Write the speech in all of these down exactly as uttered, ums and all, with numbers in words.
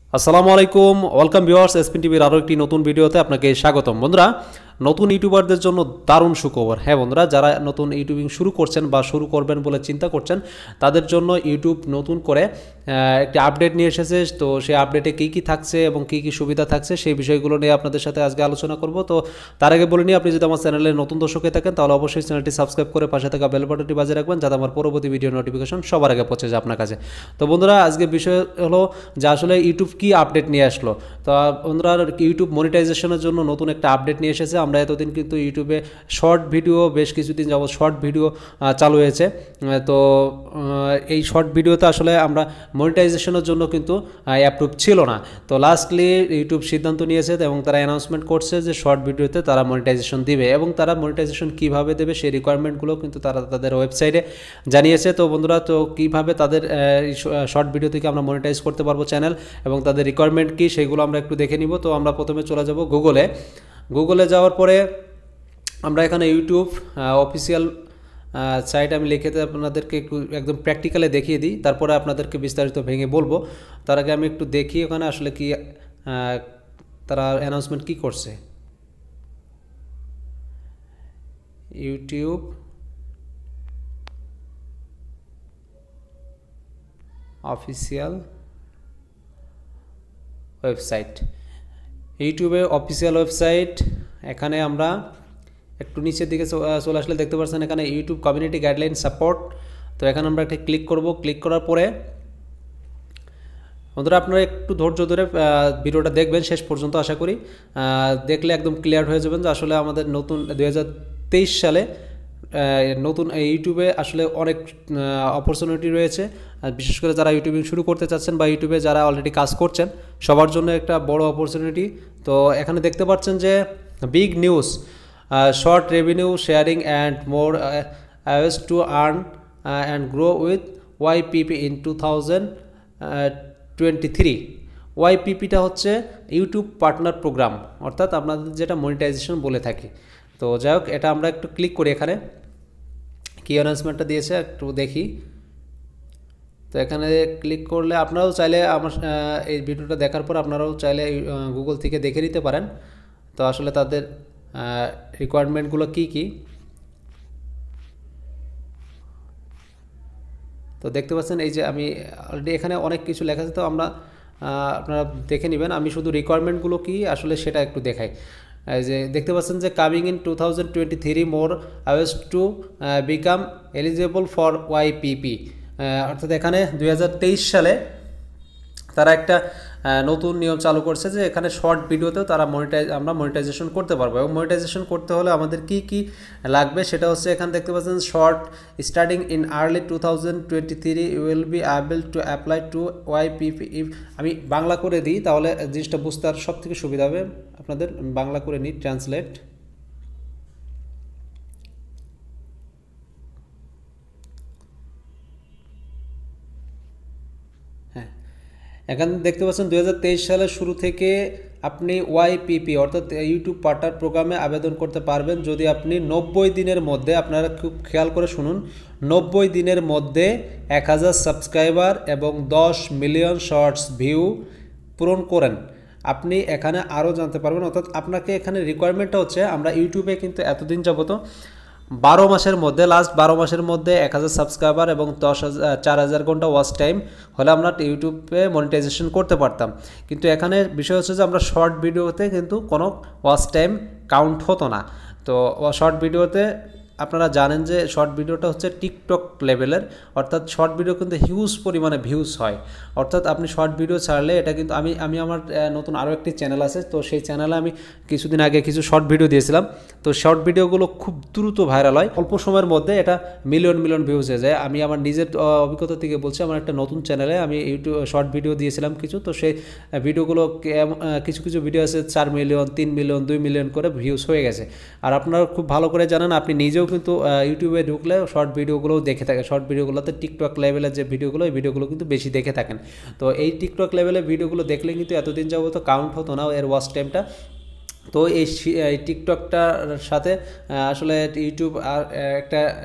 আসসালামু আলাইকুম, welcome viewers এসপিন টিভির আরও একটি নতুন ভিডিওতে আপনাকে স্বাগতম। বন্ধুরা, নতুন ইউটিউবারদের জন্য দারুণ সুখবর। হ্যাঁ বন্ধুরা, যারা নতুন ইউটিউবিং শুরু করছেন বা শুরু করবেন বলে চিন্তা করছেন, তাদের জন্য ইউটিউব নতুন করে একটি আপডেট নিয়ে এসেছে। তো সেই আপডেটে কী কী থাকছে এবং কী কী সুবিধা থাকছে সেই বিষয়গুলো নিয়ে আপনাদের সাথে আজকে আলোচনা করব। তো তার আগে বলে নিই, আপনি যদি আমার চ্যানেলে নতুন দর্শক হয়ে থাকেন তাহলে অবশ্যই চ্যানেলটি সাবস্ক্রাইব করে পাশে থাকা বেল বাটনটি বাজিয়ে রাখবেন, যাতে আমার পরবর্তী ভিডিও নোটিফিকেশন সবার আগে পৌঁছে যায় আপনার কাছে। তো বন্ধুরা, আজকে বিষয় হলো যে আসলে ইউটিউব কী আপডেট নিয়ে আসলো। তো বন্ধুরা, ইউটিউব মনিটাইজেশনের জন্য নতুন একটা আপডেট নিয়ে এসেছে। আমরা এতদিন কিন্তু ইউটিউবে শর্ট ভিডিও বেশ কিছুদিন যাবত শর্ট ভিডিও চালু হয়েছে। তো এই শর্ট ভিডিওতে আসলে আমরা মনিটাইজেশনের জন্য কিন্তু অ্যাপ্রুভ ছিল না। তো লাস্টলি ইউটিউব সিদ্ধান্ত নিয়েছে এবং তারা অ্যানাউন্সমেন্ট করছে যে শর্ট ভিডিওতে তারা মনিটাইজেশন দিবে, এবং তারা মনিটাইজেশন কীভাবে দেবে সেই রিকোয়ারমেন্টগুলো কিন্তু তারা তাদের ওয়েবসাইটে জানিয়েছে। তো বন্ধুরা, তো কীভাবে তাদের শর্ট ভিডিও থেকে আমরা মনিটাইজ করতে পারবো চ্যানেল এবং তাদের রিকোয়ারমেন্ট কী সেগুলো আমরা একটু দেখে নিব। তো আমরা প্রথমে চলে যাব গুগলে। গুগলে যাওয়ার পরে আমরা এখানে ইউটিউব অফিসিয়াল সাইট আমি লিখে আপনাদেরকে একটু একদম প্র্যাকটিক্যালে দেখিয়ে দিই, তারপরে আপনাদেরকে বিস্তারিত ভেঙে বলবো। তার আগে আমি একটু দেখি ওখানে আসলে কি তারা অ্যানাউন্সমেন্ট কি করছে। ইউটিউব অফিসিয়াল ওয়েবসাইট, ইউটিউবের অফিসিয়াল ওয়েবসাইট। এখানে আমরা একটু নিচের দিকে চলে আসলে দেখতে পাচ্ছেন এখানে ইউটিউব কমিউনিটি গাইডলাইন সাপোর্ট। তো এখানে আমরা একটা ক্লিক করব। ক্লিক করার পরে বন্ধুরা, আপনারা একটু ধৈর্য ধরে ভিডিওটা দেখবেন শেষ পর্যন্ত, আশা করি দেখলে একদম ক্লিয়ার হয়ে যাবেন যে আসলে আমাদের নতুন দুই হাজার তেইশ সালে নতুন ইউটিউবে আসলে অনেক অপরচুনিটি রয়েছে। বিশেষ করে যারা ইউটিউবিং শুরু করতে চাচ্ছেন বা ইউটিউবে যারা অলরেডি কাজ করছেন সবার জন্য একটা বড় অপরচুনিটি। তো এখানে দেখতে পাচ্ছেন যে big news, short revenue sharing and more ways to earn and grow with YPP in two thousand twenty three. ওয়াইপিপিটা হচ্ছে ইউটিউব পার্টনার প্রোগ্রাম, অর্থাৎ আপনাদের যেটা মনিটাইজেশন বলে থাকি। তো যাই হোক, এটা আমরা একটু ক্লিক করি। এখানে কী অ্যানাউন্সমেন্টটা দিয়েছে একটু দেখি। তো এখানে ক্লিক করলে আপনারাও চাইলে আমার এই ভিডিওটা দেখার পর আপনারাও চাইলে গুগল থেকে দেখে নিতে পারেন। তো আসলে তাদের রিকোয়ারমেন্টগুলো কি কি তো দেখতে পাচ্ছেন, এই যে আমি অলরেডি এখানে অনেক কিছু লেখা আছে, তো আমরা আপনারা দেখে নেবেন। আমি শুধু রিকোয়ারমেন্টগুলো কি আসলে সেটা একটু দেখাই। এই যে দেখতে পাচ্ছেন যে coming in two thousand twenty three more ways to become eligible for YPP. অর্থাৎ এখানে দুই হাজার তেইশ সালে তারা একটা নতুন নিয়ম চালু করছে যে এখানে শর্ট ভিডিওতেও তারা মনিটাইজ আমরা মনিটাইজেশন করতে পারবো। এবং মনিটাইজেশন করতে হলে আমাদের কি কি লাগবে সেটা হচ্ছে এখানে দেখতে পাচ্ছেন, short starting in early two thousand twenty three will be able to apply to YPP. আমি বাংলা করে দিই তাহলে জিনিসটা বুঝতে আর সব থেকে সুবিধা হবে আপনাদের। বাংলা করে নিই, ট্রান্সলেট। হ্যাঁ, এখানে দেখতে পাচ্ছেন দুই হাজার তেইশ সালের শুরু থেকে আপনি ওয়াইপিপি অর্থাৎ ইউটিউব পার্টনার প্রোগ্রামে আবেদন করতে পারবেন যদি আপনি নব্বই দিনের মধ্যে, আপনারা খুব খেয়াল করে শুনুন, নব্বই দিনের মধ্যে এক হাজার সাবস্ক্রাইবার এবং দশ মিলিয়ন শর্টস ভিউ পূরণ করেন। আপনি এখানে আরও জানতে পারবেন। অর্থাৎ আপনাকে এখানে রিকোয়ারমেন্টটা হচ্ছে, আমরা ইউটিউবে কিন্তু এতদিন যাবত বারো মাসের মধ্যে লাস্ট বারো মাসের মধ্যে এক হাজার সাবস্ক্রাইবার এবং দশ হাজার চার হাজার ঘন্টা ওয়াচ টাইম হলে আমরা ইউটিউবে মনিটাইজেশন করতে পারতাম। কিন্তু এখানে বিষয় হচ্ছে যে আমরা শর্ট ভিডিওতে কিন্তু কোনো ওয়াচ টাইম কাউন্ট হতো না। তো শর্ট ভিডিওতে আপনারা জানেন যে শর্ট ভিডিওটা হচ্ছে টিকটক লেভেলের, অর্থাৎ শর্ট ভিডিও কিন্তু হিউজ পরিমাণে ভিউজ হয়। অর্থাৎ আপনি শর্ট ভিডিও ছাড়লে এটা কিন্তু আমি আমি আমার নতুন আরও একটি চ্যানেল আছে, তো সেই চ্যানেলে আমি কিছুদিন আগে কিছু শর্ট ভিডিও দিয়েছিলাম। তো শর্ট ভিডিওগুলো খুব দ্রুত ভাইরাল হয়, অল্প সময়ের মধ্যে এটা মিলিয়ন মিলিয়ন ভিউজ হয়ে যায়। আমি আমার নিজের অভিজ্ঞতা থেকে বলছি, আমার একটা নতুন চ্যানেলে আমি ইউটিউব শর্ট ভিডিও দিয়েছিলাম কিছু, তো সেই ভিডিওগুলো কিছু কিছু ভিডিও আছে চার মিলিয়ন তিন মিলিয়ন দুই মিলিয়ন করে ভিউজ হয়ে গেছে। আর আপনারা খুব ভালো করে জানেন, আপনি নিজেও কিন্তু ইউটিউবে ঢুকলে শর্ট ভিডিওগুলোও দেখে থাকেন। শর্ট ভিডিওগুলোতে টিকটক লেভেলের যে ভিডিওগুলো, এই ভিডিওগুলো কিন্তু বেশি দেখে থাকেন। তো এই টিকটক লেভেলের ভিডিওগুলো দেখলে কিন্তু এতদিন যাবত কাউন্ট হতো না এর ওয়াচ টাইমটা। তো এই টিকটকটার সাথে আসলে ইউটিউব আর একটা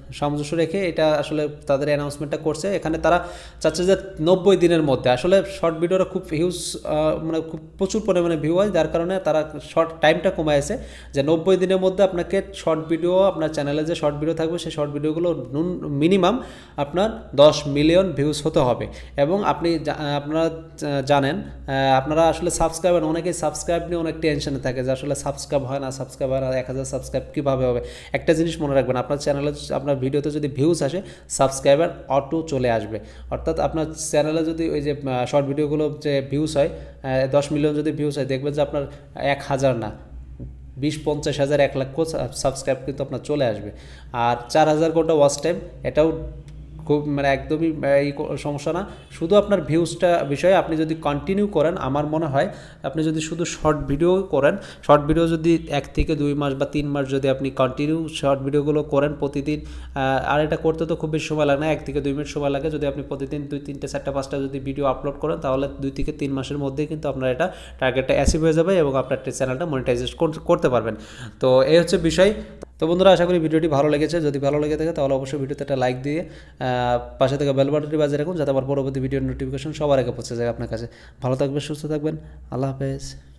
সামঞ্জস্য রেখে এটা আসলে তাদের অ্যানাউন্সমেন্টটা করছে। এখানে তারা চাচ্ছে যে নব্বই দিনের মধ্যে, আসলে শর্ট ভিডিওটা খুব হিউজ মানে খুব প্রচুর পরিমাণে ভিউ হয়, যার কারণে তারা শর্ট টাইমটা কমাইছে যে নব্বই দিনের মধ্যে আপনাকে শর্ট ভিডিও, আপনার চ্যানেলে যে শর্ট ভিডিও থাকবে সেই শর্ট ভিডিওগুলো মিনিমাম আপনার দশ মিলিয়ন ভিউজ হতে হবে। এবং আপনি আপনারা জানেন, আপনারা আসলে সাবস্ক্রাইবার, অনেকেই সাবস্ক্রাইব নিয়ে অনেক টেনশনে থাকে যে আসলে সাবস্ক্রাইব হয় না, সাবস্ক্রাইব হয় না, এক হাজার সাবস্ক্রাইব কীভাবে হবে। একটা জিনিস মনে রাখবেন, আপনার চ্যানেলে আপনার ভিডিওতে যদি ভিউজ আসে সাবস্ক্রাইবার অটো চলে আসবে। অর্থাৎ আপনার চ্যানেলে যদি ওই যে শর্ট ভিডিওগুলো যে ভিউজ হয় দশ মিলিয়ন যদি ভিউজ হয়, দেখবেন যে আপনার এক হাজার না বিশ পঞ্চাশ হাজার এক লাখ সাবস্ক্রাইব কিন্তু আপনার চলে আসবে। আর চার হাজার ঘন্টা ওয়াচ টাইম, এটাও খুব মানে একদমই এই সমস্যা না। শুধু আপনার ভিউজটা বিষয়ে আপনি যদি কন্টিনিউ করেন, আমার মনে হয় আপনি যদি শুধু শর্ট ভিডিও করেন, শর্ট ভিডিও যদি এক থেকে দুই মাস বা তিন মাস যদি আপনি কন্টিনিউ শর্ট ভিডিওগুলো করেন প্রতিদিন, আর এটা করতে তো খুব বেশি সময় লাগে না, এক থেকে দুই মিনিট সময় লাগে। যদি আপনি প্রতিদিন দুই তিনটে চারটা পাঁচটা যদি ভিডিও আপলোড করেন, তাহলে দুই থেকে তিন মাসের মধ্যেই কিন্তু আপনার এটা টার্গেটটা অ্যাচিভ হয়ে যাবে এবং আপনার চ্যানেলটা মনিটাইজেশন করতে পারবেন। তো এই হচ্ছে বিষয়। তো বন্ধুরা, আশা করি ভিডিওটি ভালো লেগেছে। যদি ভালো লেগে থাকে তাহলে অবশ্যই ভিডিওতে একটা লাইক দিয়ে পাশে থেকে বেল বাটনটি বাজিয়ে রাখুন, যাতে আমার পরবর্তী ভিডিওর নোটিফিকেশন সবার আগে পৌঁছে যায় আপনার কাছে। ভালো থাকবেন, সুস্থ থাকবেন, আল্লাহ হাফেজ।